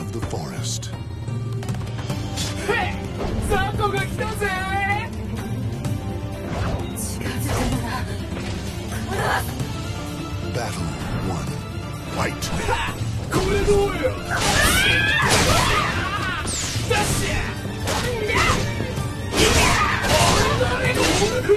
of the forest. ザコが来たぜ。 近づくな。 Battle 1. Fight. これどうよ。ダッシュ。誰のオルフ。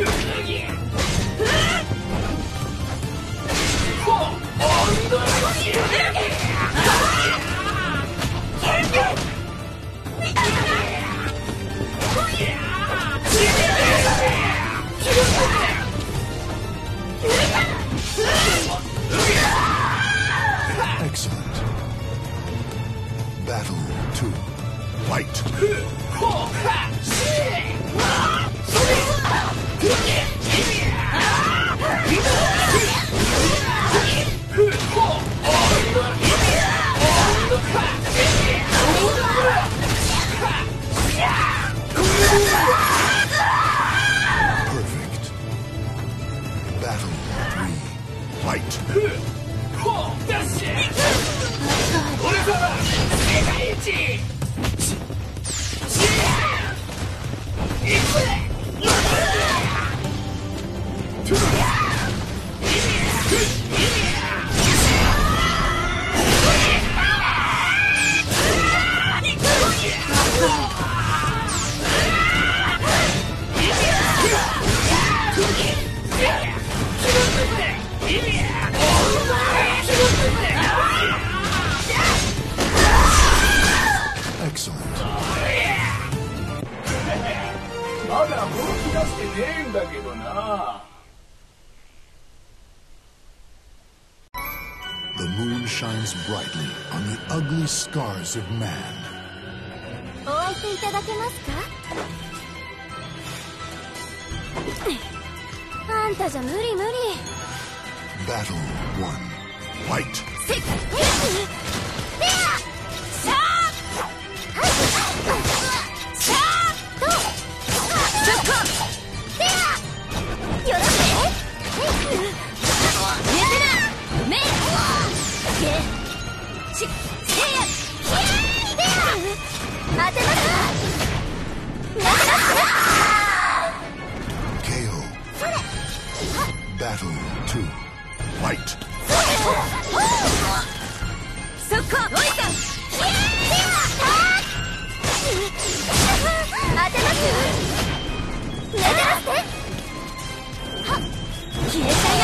Excellent. Battle 2. Fight. Perfect. Battle 3. Fight. ダッシュ。俺様世界一。行くぜ。 Excellent. まだ本気出してねえんだけどな。 The moon shines brightly on the ugly scars of man. お相手いただけますか？あんたじゃ無理無理。 Battle 1. Fight. せっ KO. Battle 2. Fight. そこおいた。当てます。寝てますね。はっ消えちゃいな。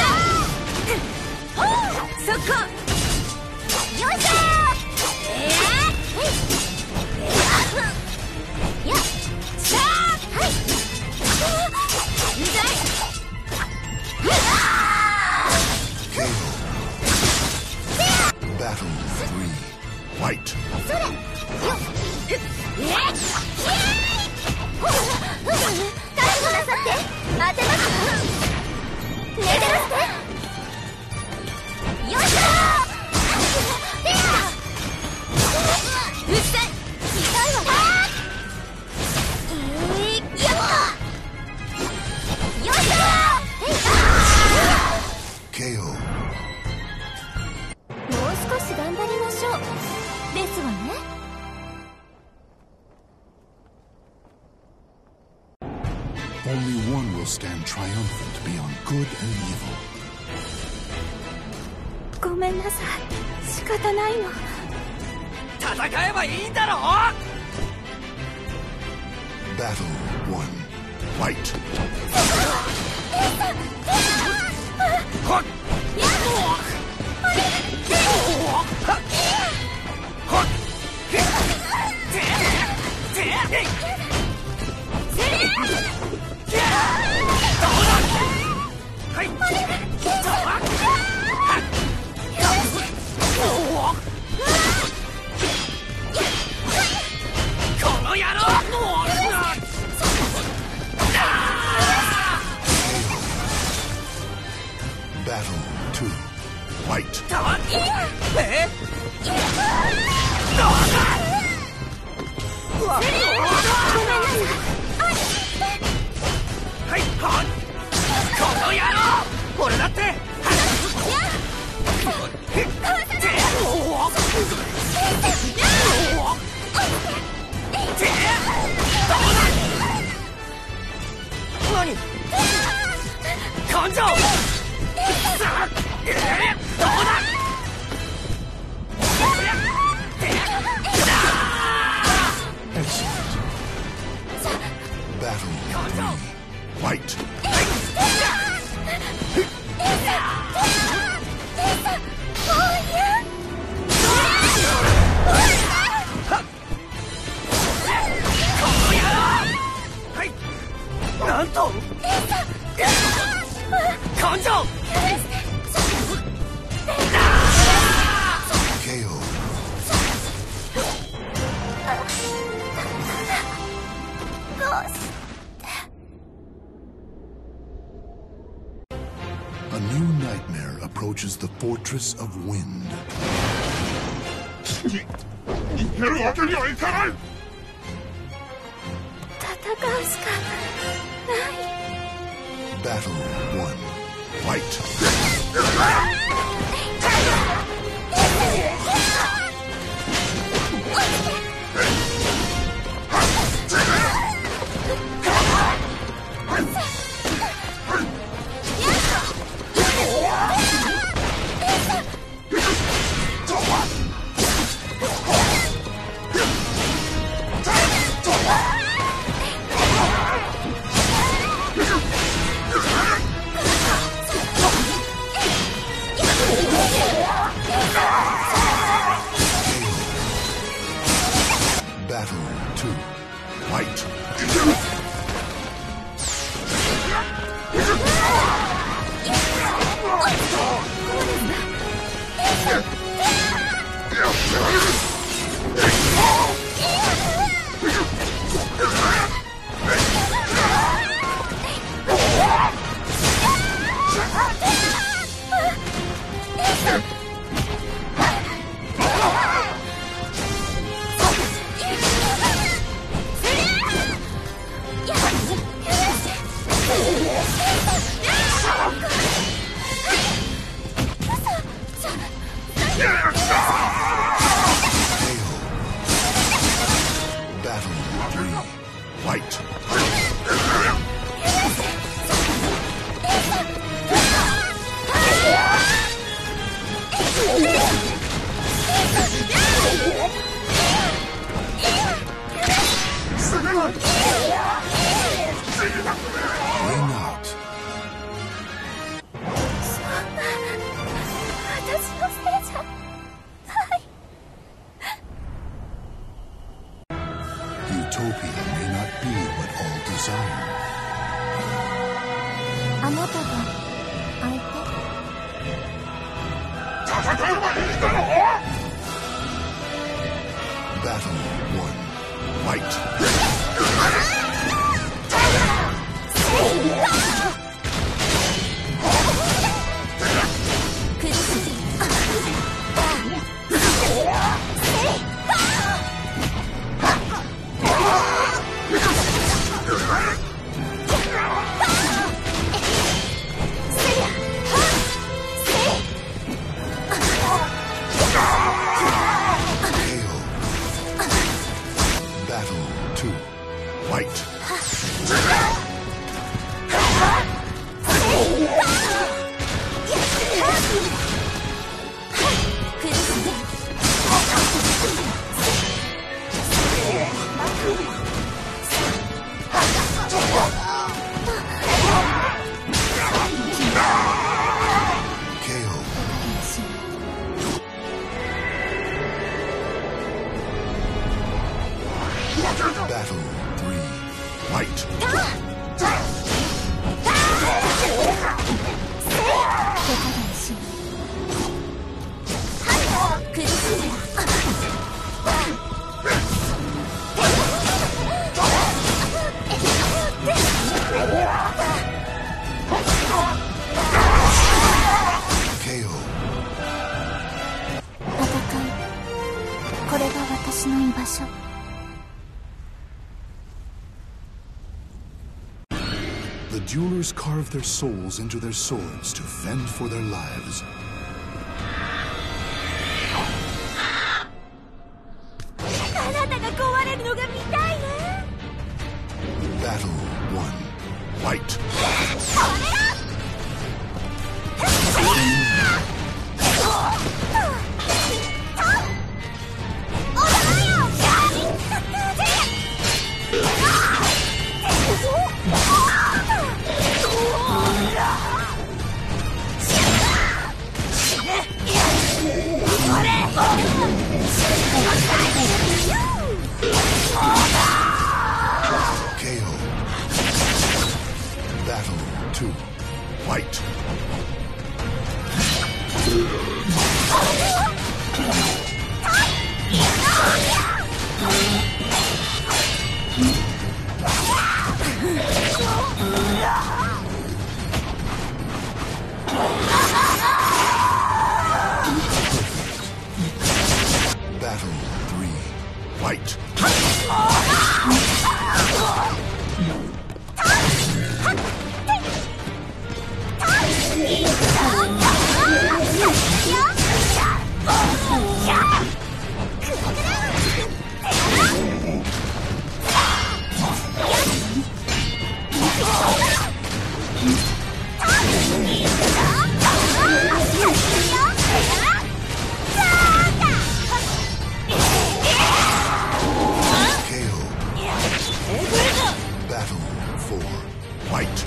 そこよいしょ。やっしゃー。はい全在。 KO. Battle 3. Fight. それよっ覚悟なさって当てます。寝てますね。よいしょ。うっさい痛いわね。よっよいしょ。 KO. もう少し頑張りましょうですわね。 Only one will stand triumphant beyond good and evil. ごめんなさい。仕方ないの。 戦えばいいんだろ。 Battle 1. Fight. はっ。 Battle 2. Fight. 俺だって。 何感情さあどうだ Battle 3. Fight! なんと感情 KO. A new nightmare approaches the Fortress of Wind. 逃げるわけにはいかない。 戦うしかない。 Battle 1. Fight! Battle 2. Fight! Battle 3. Fight! Ring out. 私のせいじゃない。 Utopia may not be what all desire. あなたが相手。 戦えばいいだろう。 Battle 1. Fight! 苦しい。 Battle 2. Fight! 苦しい。 KO. Battle 3. Fight! 苦しい。 KO. 戦い。これが私の居場所。 The duelers carve their souls into their swords to fend for their lives. Fight. KO. Battle 2. Fight. Battle 3. Fight. Battle 4. Fight.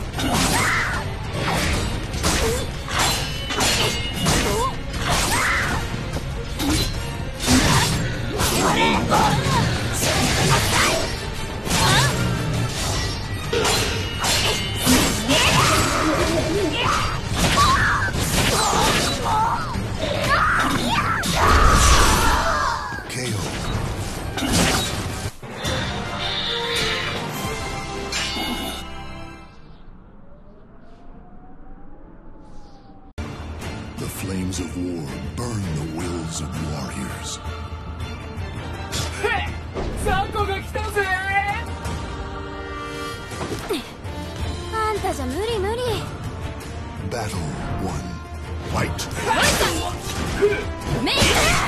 The flames of war burn the wills of warriors. ザコが来たぜ。 あんたじゃ無理無理。 Battle 1. Fight. メイ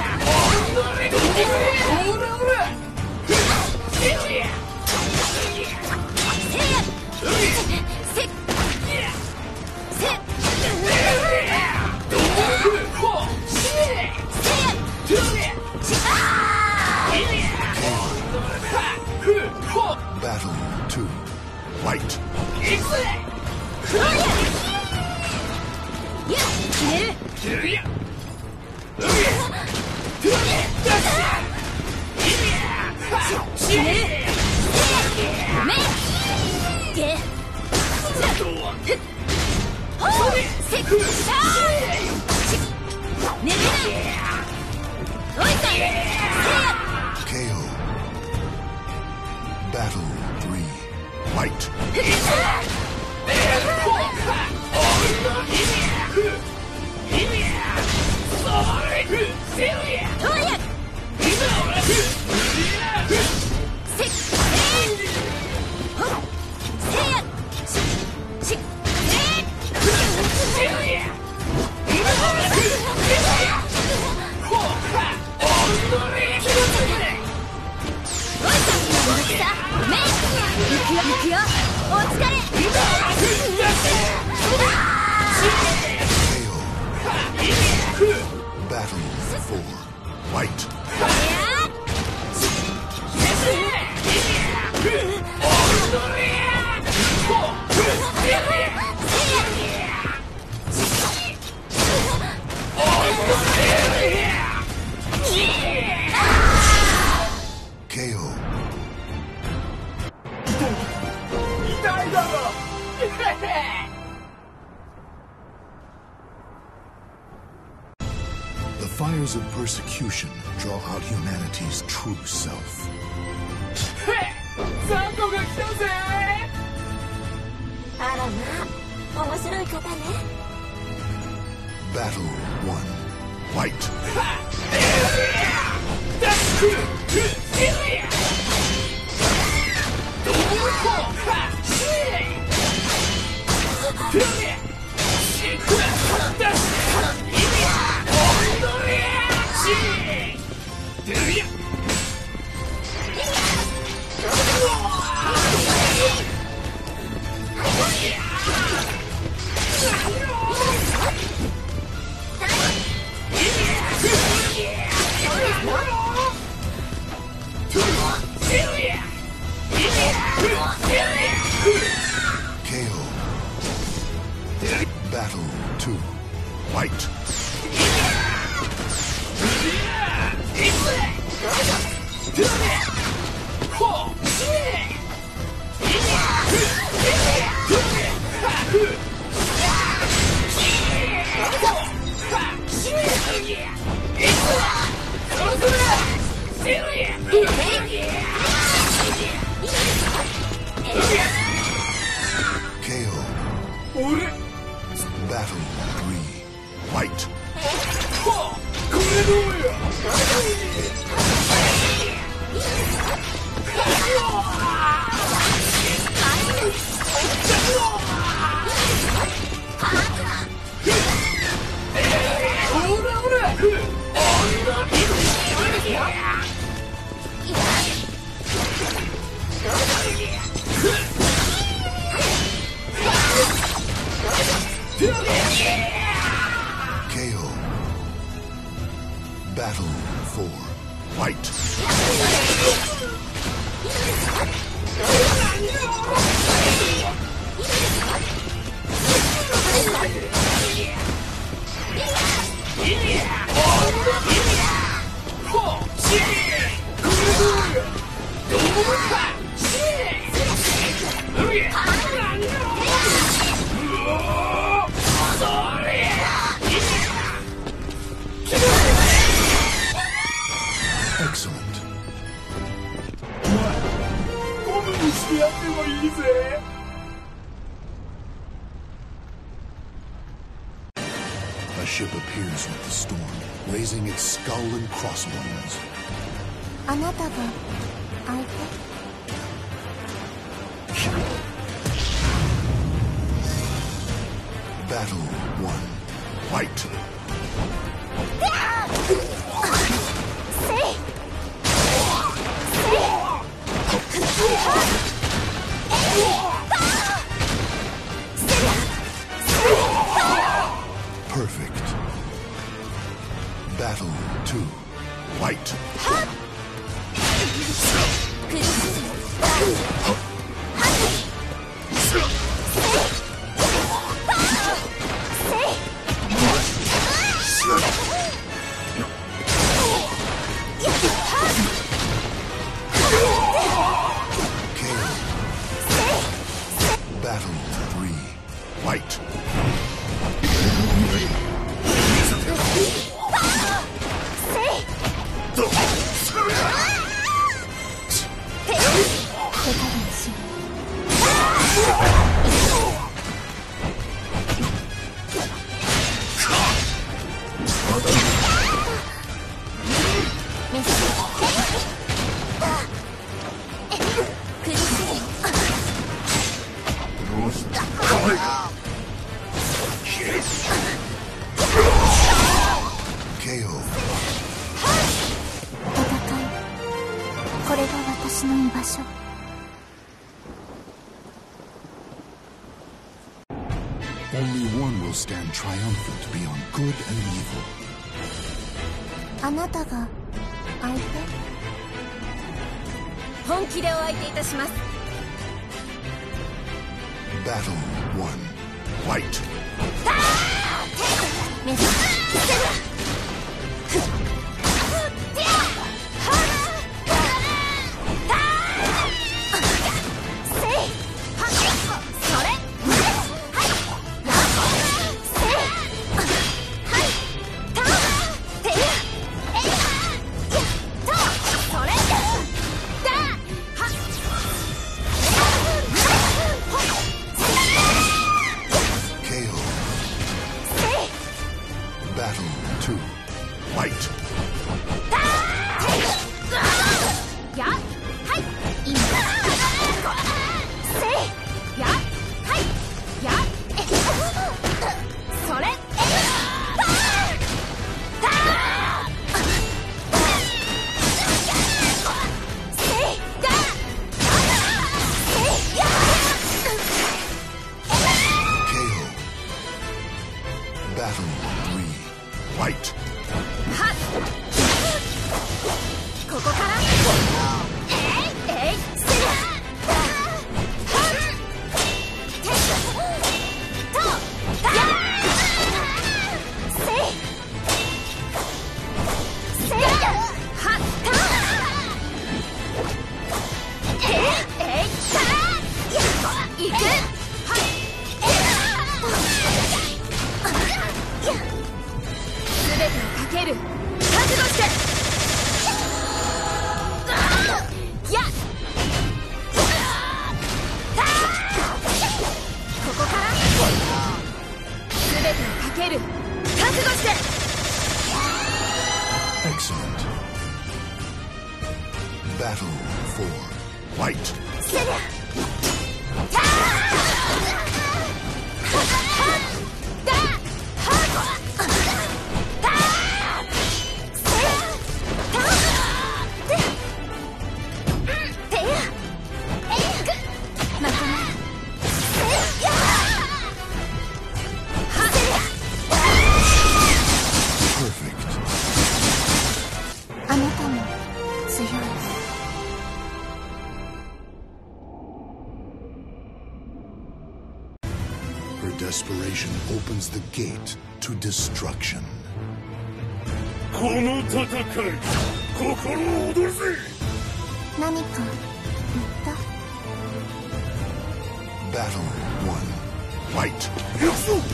Battle 2. Fight. KO. Battle 3. Fight. Battle 4. Fight. KO. 痛いだろ。 The fires of persecution draw out humanity's true self. ザコが来たぜ。 あらまあ面白い方ね。 Battle 1. Fight. こ 4. Fight! Excellent. ゴムにしてやってもいいぜ。 A ship appears with the storm, raising its skull and crossbones. あなたが相手？ Battle 1. Fight! Perfect. Battle 2. Fight! Battle 3. Fight! KO. これが私の居場所。 Only one will stand triumphant beyond good and evil. あなたが相手？ 本気でお相手いたします。 Battle 1. Fight! あ Her desperation opens the gate to destruction. この戦い、心を躍るぜ。 何か言った？ Battle 1. Fight! 行くぞ。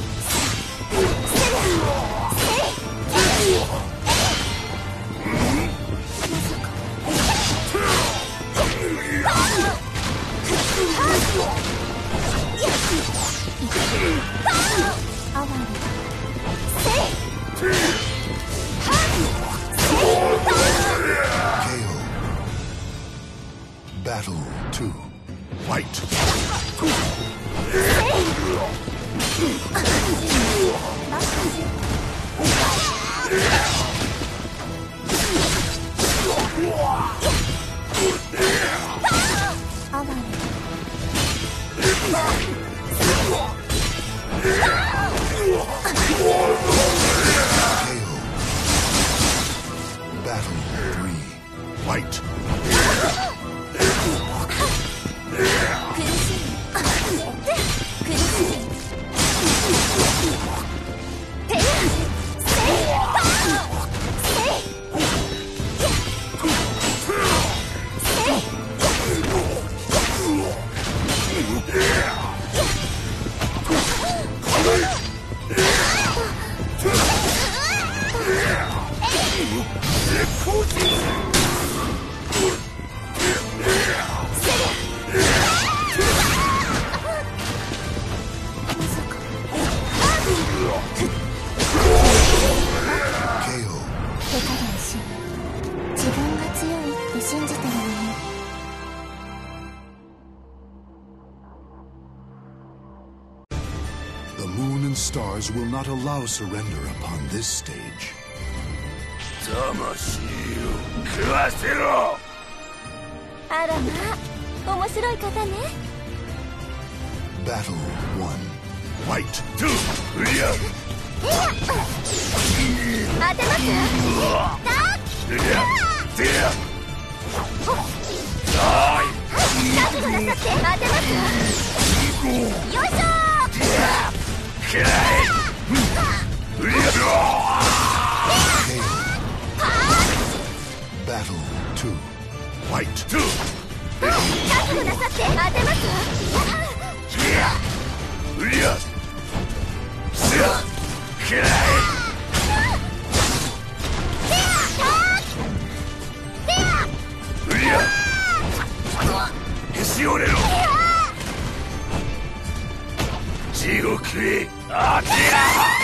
Battle 2. Fight! Battle 3. Fight! The moon and stars will not allow surrender upon this stage. 魂を食わせろ。 あらまあ、面白い方ね。 Battle 1. Fight! 2! フリア。 当てます。 フリア。ティア。 覚悟なさって当てます。よいしょー。 Battle 2. Fight! 覚悟なさって当てますわ。 フリア。へし折れろ。地獄へあてら。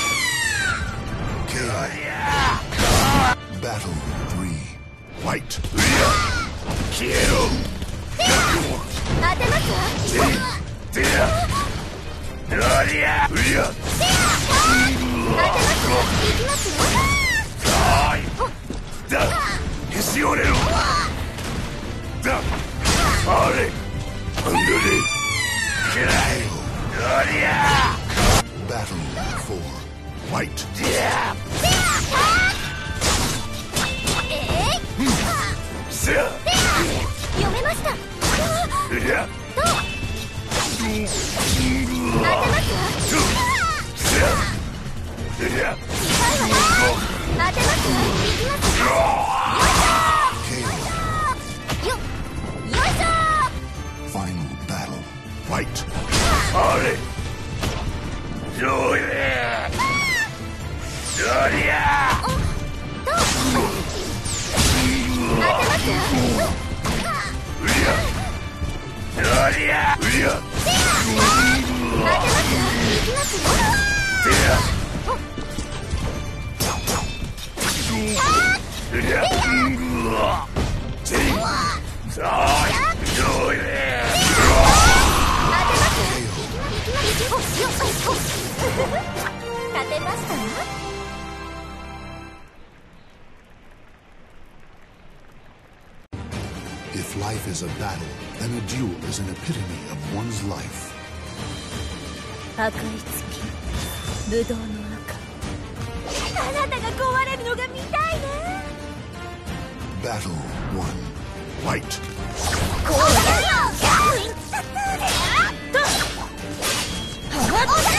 Battle 3. Fight! 消えろ。 当てますわ。 ティア。ロリア。フリア。 当てますわ。行きますよ。 だ。へし折れろ。だ。あれ。アンドレ。くらい。ロリア。 Battle 4. Fight! 読めました。当てますわ。当てますわ。行きますよ。よいしょ。 Final battle. Fight! あれ。ロリア。ロリア。 当てますわ。 フリア。ロリア。フリア。 当てますわ。行きますよ。 ティア。フリア。ティア。さあ。ロリア。 勝てましたわ。 If life is a battle, then a duel is an epitome of one's life. 赤い月、ブドウの赤。あなたが壊れるのが見たいね。 Battle 1. Fight! こうやるよ。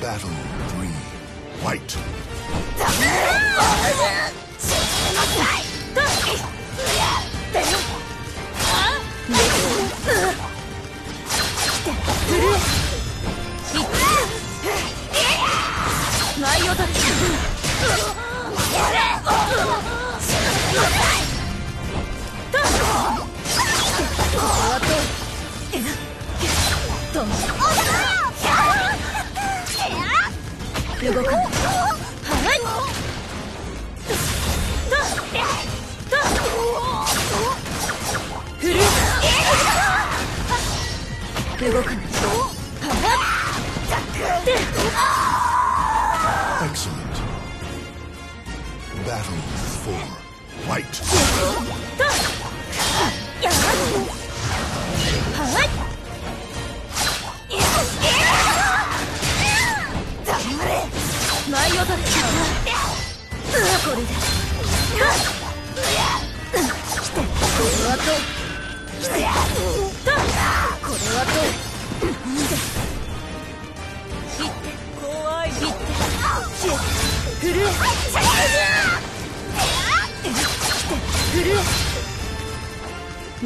Battle 3. Fight! 動かない。動かない。 Excellent. Battle 4. Fight! 舞い踊れ。これだ。これはどう。これはどう。切って怖い。切って震え。震え。で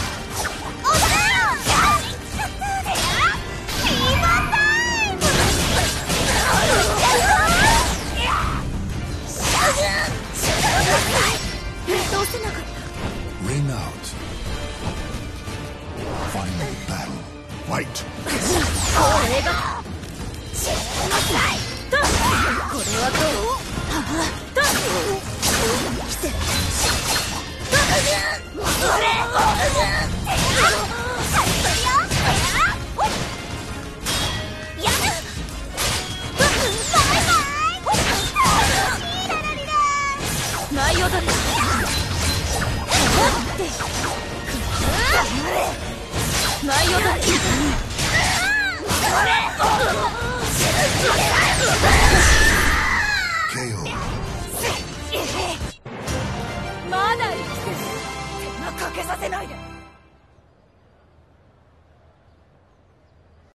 倒せなかった。 Ring out. Final battle. Fight! これがこれはどう。来て。舞い踊れ。舞い踊れ。